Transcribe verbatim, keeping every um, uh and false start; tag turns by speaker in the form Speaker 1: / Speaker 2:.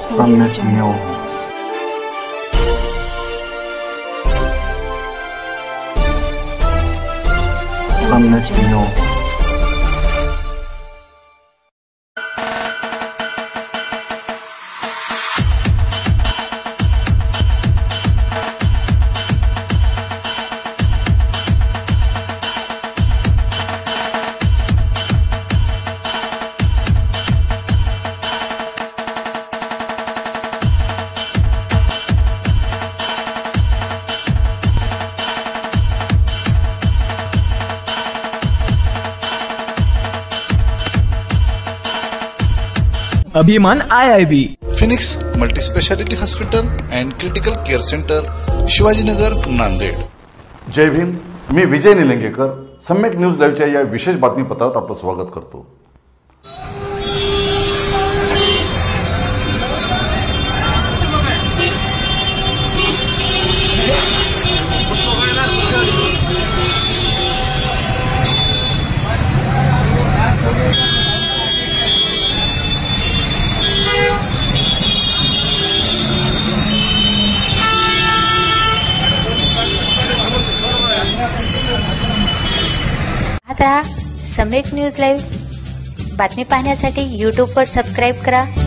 Speaker 1: सम्यक news Samyak news
Speaker 2: अभिमान I I B,
Speaker 3: Phoenix multi speciality hospital and critical care centre, Shivajinagar, Nanded.
Speaker 4: जय भीम. मी Vijay Nilangekar Samyak news लाईव्हच्या या विशेष बातमीपत्रात आपलं स्वागत करतो.
Speaker 5: आता सम्यक न्यूज लाईव्ह बातमी पाहण्यासाठी यूट्यूबवर सबस्क्राईब करा.